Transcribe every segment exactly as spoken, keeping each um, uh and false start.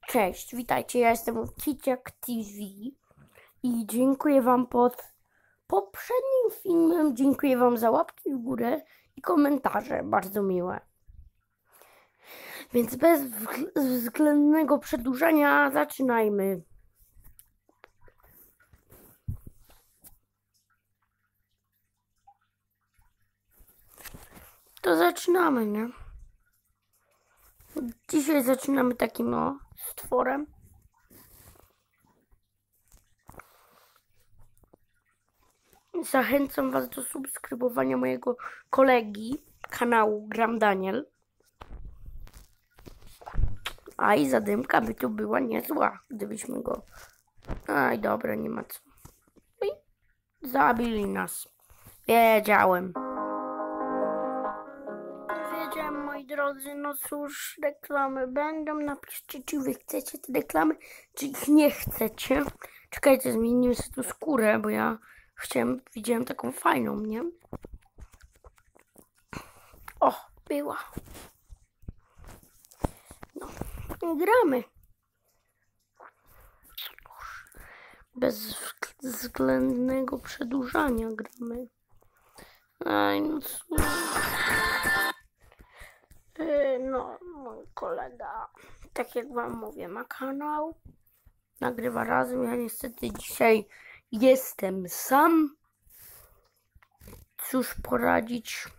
Cześć, witajcie, ja jestem Kiciak T V i dziękuję wam pod poprzednim filmem, dziękuję wam za łapki w górę i komentarze, bardzo miłe. Więc bez względnego przedłużania zaczynajmy. To zaczynamy, nie? Dzisiaj zaczynamy takim o stworem. Zachęcam was do subskrybowania mojego kolegi kanału Gram Daniel. A i zadymka by tu była niezła, gdybyśmy go... Aj, dobra, nie ma co. I zabili nas. Wiedziałem. Wiedziałem, moi drodzy, no cóż, reklamy będą. Napiszcie, czy wy chcecie te reklamy, czy ich nie chcecie. Czekajcie, zmieniłem sobie tu skórę, bo ja chciałem, widziałem taką fajną, nie? O, była. No, gramy. Bez względnego przedłużania gramy. Aj, no cóż. Yy, no, mój kolega, tak jak wam mówię, ma kanał. Nagrywa razem. Ja niestety dzisiaj jestem sam. Cóż poradzić?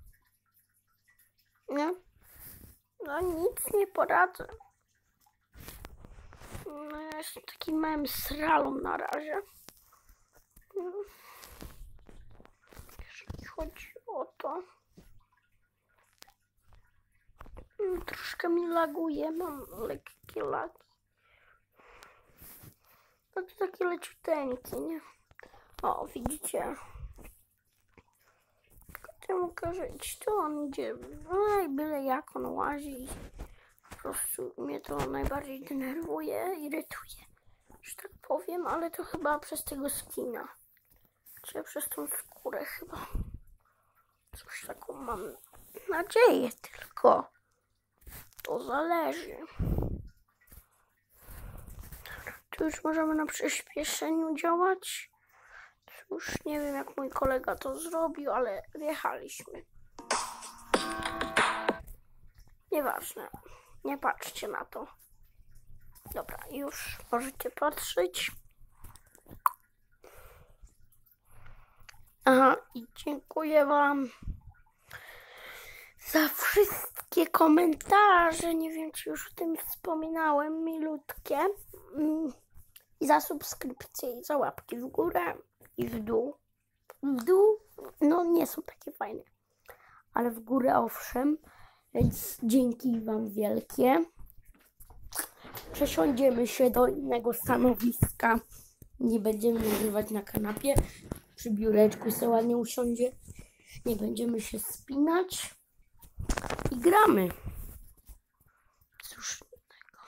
Nie? No nic nie poradzę. No, ja jestem takim małym sralą na razie. Jeżeli chodzi o to. Troszkę mi laguje, mam lekkie lagi. No to takie leciuteńkie, nie? O, widzicie? Temu każę iść, to on idzie. No i byle jak on łazi. Po prostu mnie to najbardziej denerwuje, irytuje, że tak powiem, ale to chyba przez tego skina. Czy przez tą skórę chyba. Coś taką mam nadzieję tylko. To zależy. Tu już możemy na przyspieszeniu działać. Już nie wiem, jak mój kolega to zrobił, ale wjechaliśmy. Nieważne. Nie patrzcie na to. Dobra, już możecie patrzeć. Aha, i dziękuję wam za wszystkie komentarze. Nie wiem, czy już o tym wspominałem. Milutkie. I za subskrypcję, i za łapki w górę i w dół. W dół, no nie są takie fajne. Ale w górę owszem. Więc dzięki wam wielkie. Przesiądziemy się do innego stanowiska. Nie będziemy nagrywać na kanapie. Przy biureczku sobie ładnie usiądzie. Nie będziemy się spinać. I gramy. Cóż innego.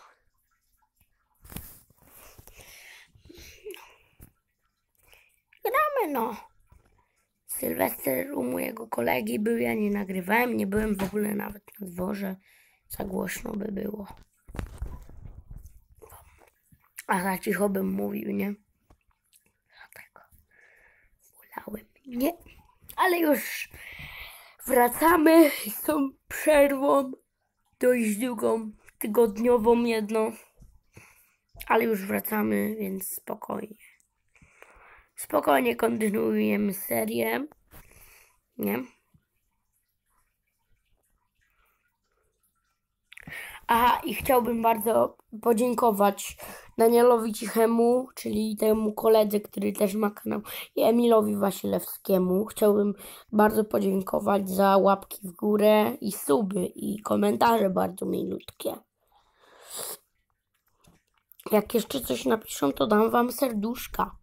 Gramy no. Sylwester u mojego kolegi był, ja nie nagrywałem, nie byłem w ogóle nawet na dworze. Za głośno by było. A za cicho bym mówił, nie? Dlatego wolałem nie. Ale już wracamy z tą przerwą dość długą, tygodniową jedną. Ale już wracamy, więc spokojnie. Spokojnie kontynuujemy serię. Nie? Aha, i chciałbym bardzo podziękować Danielowi Cichemu, czyli temu koledze, który też ma kanał, i Emilowi Wasilewskiemu. Chciałbym bardzo podziękować za łapki w górę i suby, i komentarze bardzo milutkie. Jak jeszcze coś napiszą, to dam wam serduszka.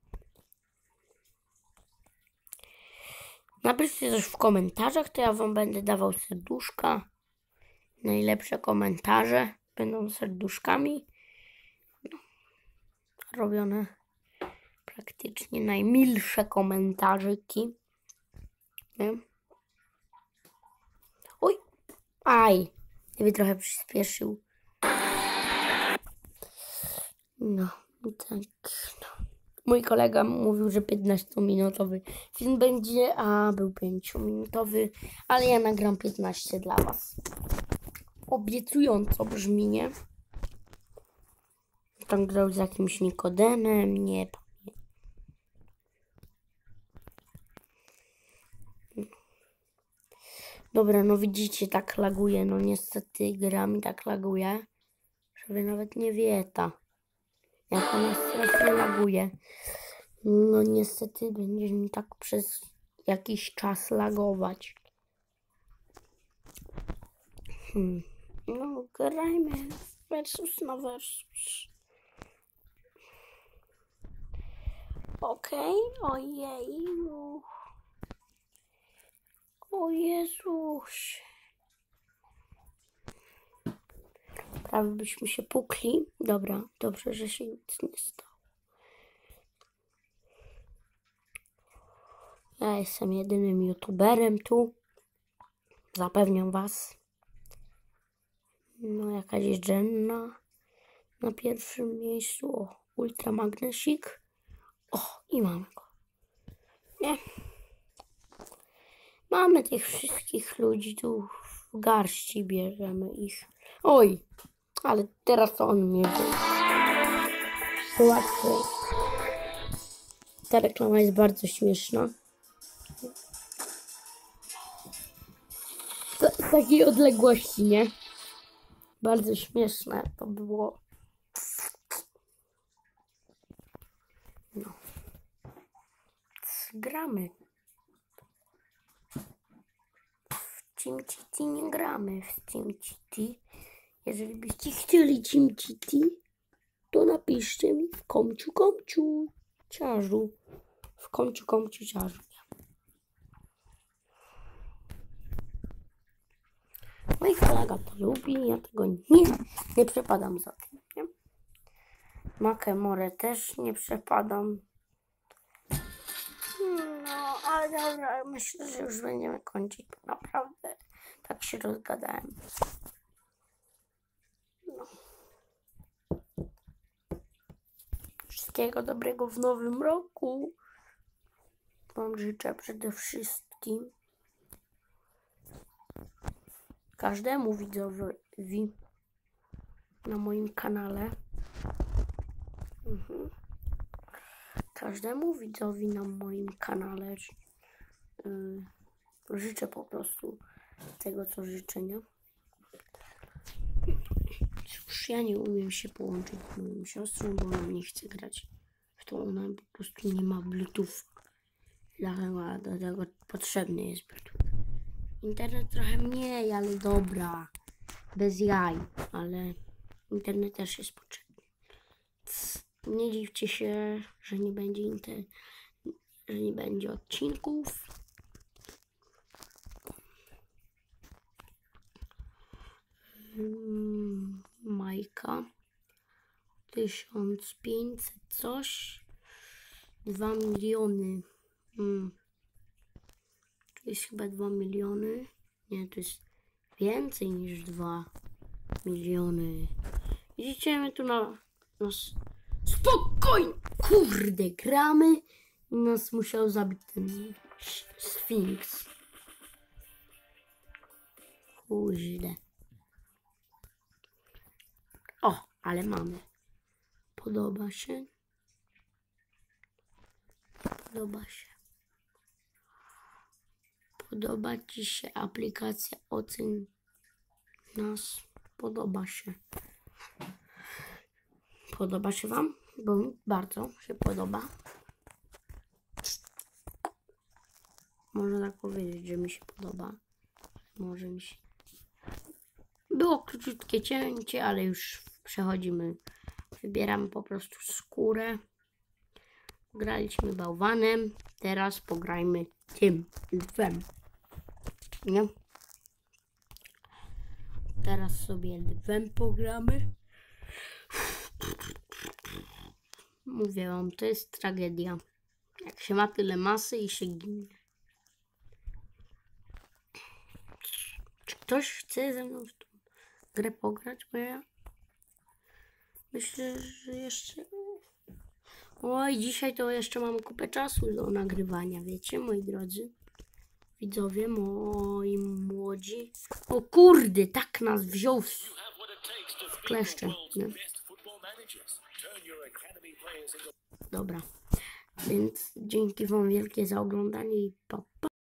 Napiszcie coś w komentarzach, to ja wam będę dawał serduszka. Najlepsze komentarze będą serduszkami. No, robione praktycznie najmilsze komentarzyki. Nie? Oj! Aj! Gdyby trochę przyspieszył. No, tak. No. Mój kolega mówił, że piętnastominutowy film będzie, a był pięciominutowy, ale ja nagram piętnaście dla was. Obiecująco brzmi, nie? Tam grał z jakimś Nikodemem, nie pamiętam. Dobra, no widzicie, tak laguje, no niestety gra mi tak laguje, że wy nawet nie wiecie, jak ona strasznie laguje. No niestety będzie mi tak przez jakiś czas lagować. Hmm. No grajmy versus na versus. Okej, okay. Ojej. O Jezus. Prawie byśmy się pukli. Dobra, dobrze, że się nic nie stało. Ja jestem jedynym youtuberem tu. Zapewniam was. No jakaś Jenna na pierwszym miejscu. O, Ultra Magnesik. O, i mamy go. Nie. Mamy tych wszystkich ludzi tu w garści, bierzemy ich. Oj, ale teraz to on mnie wziął. To łatwo. Ta reklama jest bardzo śmieszna. Z, z takiej odległości, nie? Bardzo śmieszne to było. No. Gramy. W TeamCity nie gramy w TeamCity. Jeżeli byście chcieli TeamCity, to napiszcie mi w komciu komciu ciarzu. W komciu komciu ciarzu. Mój kolega to lubi, ja tego nie, nie przepadam za tym, nie? Makemore też nie przepadam. No, ale dobra, myślę, że już będziemy kończyć, bo naprawdę tak się rozgadałem. No. Wszystkiego dobrego w nowym roku. Wam życzę przede wszystkim każdemu widzowi na moim kanale. Mhm. Każdemu widzowi na moim kanale yy, życzę po prostu tego, co życzę, nie? Cóż, ja nie umiem się połączyć z moją siostrą, bo ona nie chce grać w to. Ona po prostu nie ma Bluetooth. Dlatego do tego potrzebny jest Bluetooth. Internet trochę mniej, ale dobra. Bez jaj, ale internet też jest potrzebny. Nie dziwcie się, że nie będzie inter... że nie będzie odcinków. Hmm, Majka. tysiąc pięćset coś. dwa miliony. Hmm. Tu jest chyba dwa miliony. Nie, to jest więcej niż dwa miliony. Widzicie, my tu na... Nas... Spokojnie! Kurde, gramy i nas musiał zabić ten Sfinks. Kurde. O, ale mamy. Podoba się? Podoba się. Podoba ci się aplikacja Ocen nas? Podoba się. Podoba się wam? Bo mi bardzo się podoba. Można tak powiedzieć, że mi się podoba. Może mi się... Było króciutkie cięcie, ale już przechodzimy. Wybieramy po prostu skórę. Graliśmy bałwanem. Teraz pograjmy tym lwem. Nie? Teraz sobie lwem pogramy. Mówię wam, to jest tragedia. Jak się ma tyle masy i się ginie. Czy ktoś chce ze mną w tą grę pograć? Bo ja Myślę, że jeszcze... Oj, dzisiaj to jeszcze mam kupę czasu do nagrywania, wiecie, moi drodzy. Widzowie, moi młodzi. O kurde, tak nas wziął w, w kleszcze. Nie? Dobra, więc dzięki wam wielkie za oglądanie i pa, pa.